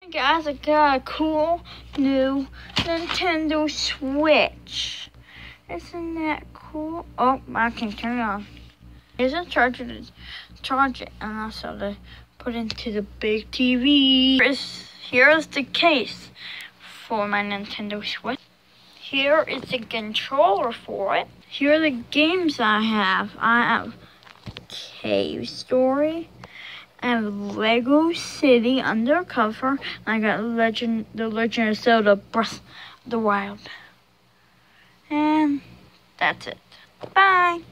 Guys, I got a cool new Nintendo Switch. Isn't that cool? Oh, I can turn it on. Here's a charger to charge it, and also to put into the big TV. Here's the case for my Nintendo Switch. Here is the controller for it. Here are the games I have. I have Cave Story. I have Lego City Undercover. I got The Legend of Zelda Breath of the Wild. And that's it. Bye.